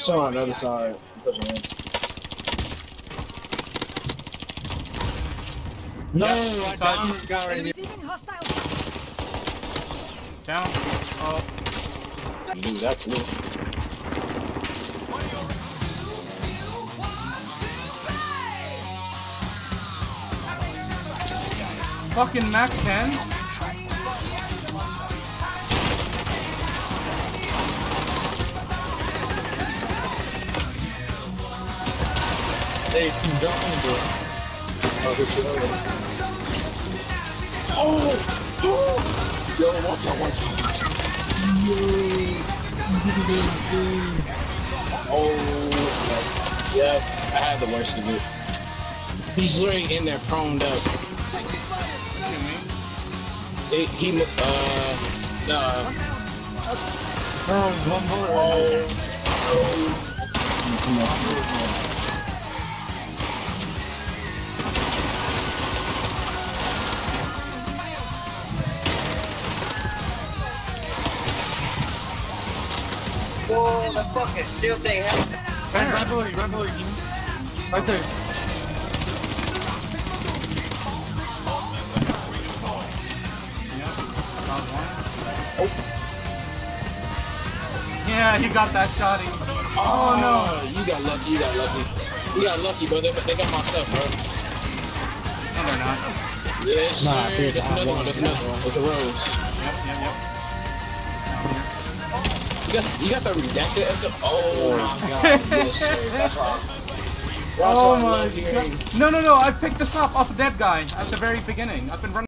So on the other side. No, I downed this guy right here. Down. Oh. Dude, that's me. Fucking Mac 10. Hey, keep jumping, bro. Oh, good shit. Oh! Yo, watch out, watch out. Oh, yeah, I had the worst of it. He's literally in there proned up. One bullet. Come on. Whoa, the fucking shield thing happened. Run below you. Right there. Yeah, he got that shotty. Oh no! You got lucky. You got lucky, bro. They got my stuff, bro. No, they're not. Yes, sir. There's another one. There's a rose. Yep. You got the redacted episode? Oh my god, yes sir, that's why. Oh my god. No, I picked this up off a dead guy at the very beginning. I've been running.